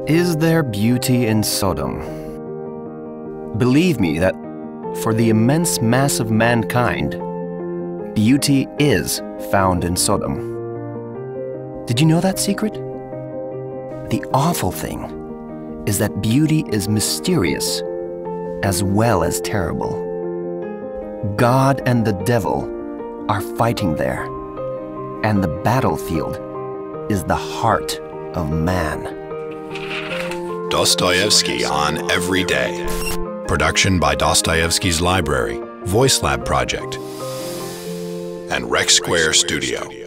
Is there beauty in Sodom? Believe me that for the immense mass of mankind, beauty is found in Sodom. Did you know that secret? The awful thing is that beauty is mysterious as well as terrible. God and the devil are fighting there, and the battlefield is the heart of man. Dostoevsky on Every Day. Production by Dostoevsky's Library, Voice Lab Project, and RECsquare Studio.